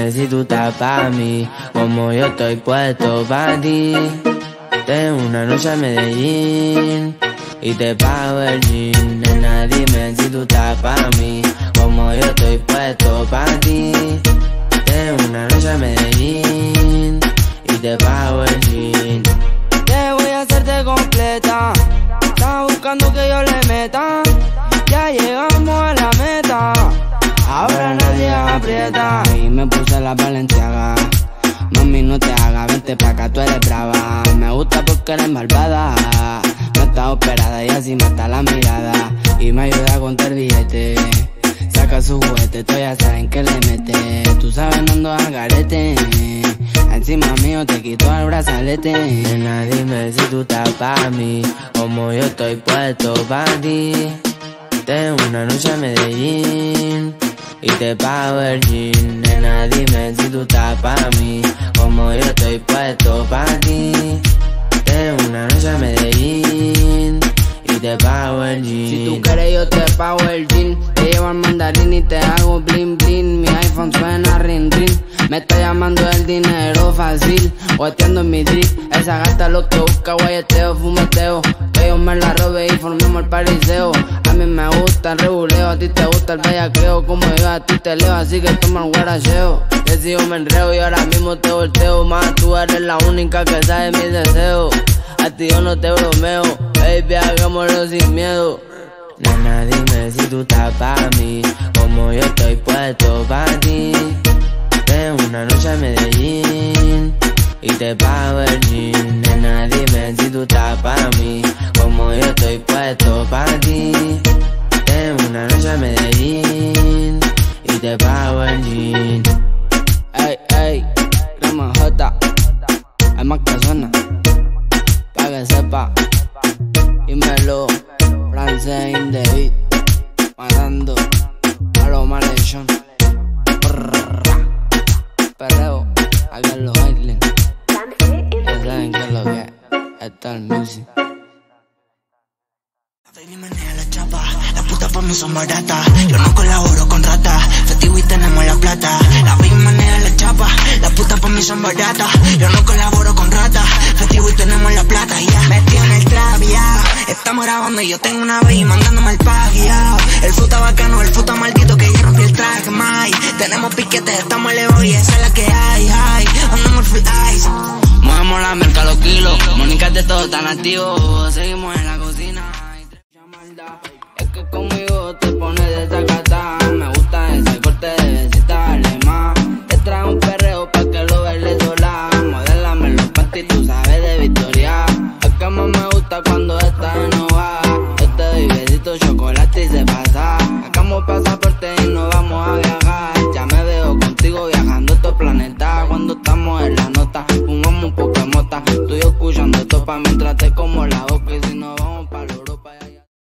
dime si tú estás pa' mí, como yo estoy puesto pa' ti. Tengo una noche a Medellín y te pago el jean. Nena, dime si tú estás pa' mí, como yo estoy puesto pa' ti. Tengo una noche a Medellín y te pago el jean. Te voy a hacerte completa, estás buscando que yo le meta. Ya llegamos a la meta, ahora nadie aprieta. Y me puse la Balenciaga, mami no te hagas, vente pa' acá, tú eres brava. Me gusta porque eres malvada, no estás operada y así mata la mirada. Y me ayuda a contar billete, saca su juguete, tú ya saben que le mete. Tú sabes no ando al garete, encima mío te quito el brazalete. Nena, dime si tú estás pa' mí, como yo estoy puesto pa' ti. Tengo una noche a Medellín y te pago el jean. Nena, dime si tú estás pa' mí, como yo estoy puesto pa' ti. Tengo una noche a Medellín y te pago el jean. Si tú quieres yo te pago el jean, te llevo al mandarín y te hago bling bling. Mi iPhone suena ring ring, me está llamando el dinero fácil, guateando en mi drip. Esa gata lo que busca, guayeteo, fumeteo. Que yo me la robe y formemos el pariseo. A mí me gusta el rebuleo, a ti te gusta el bellaqueo. Como yo a ti te leo, así que toma el guaracheo. Que si yo me enreo y ahora mismo te volteo. Más tú eres la única que sabe mis deseos. A ti yo no te bromeo, baby, hagámoslo sin miedo. Nena, dime si tú estás pa' mí, como yo estoy puesto pa' ti. Tengo una noche a Medellín y te pago el jean. Nena, dime si tú estás pa' mí, como yo estoy puesto pa' ti. Tengo una noche a Medellín y te pago el jean. Ey, ey, Crema J, hay más que suena, pa' que sepa. Dímelo, francés in the beat, matando a los malhechón. Perreo, aquí en los Islands, ya saben que es lo que es, esto es el music. Baby menea la chapa, las putas pa' mí son baratas. Yo no colaboro con ratas, festivo y tenemos la plata. La baby menea la chapa, las putas pa' mí son baratas. Yo no colaboro con ratas, festivo y tenemos la plata. Ya metí en el trap, ya estamos grabando y yo tengo una baby mandándome el pack, ya. El futa bacano, el futa maldito que ya rompí el track, my. Tenemos piquetes, estamos lejos y esa es la que hay, andamos full ice. Movemos la merca los kilos, Mónica de todo tan activo. Seguimos en la cocina. Es que conmigo te pones de sacata. Me gusta ese corte de besita, dale más. Te trae un perreo pa' que lo baile sola. Modélame los panties, tú sabes de Victoria. Es que más me gusta cuando estás enojada. Yo te doy besito, chocolate y se pasa. Sacamos pasaporte y nos vamos a viajar. Ya me veo contigo viajando a estos planetas. Cuando estamos en la nota, fumamos un poco de mota. Tú y yo escuchando topa mientras te como la boca y si no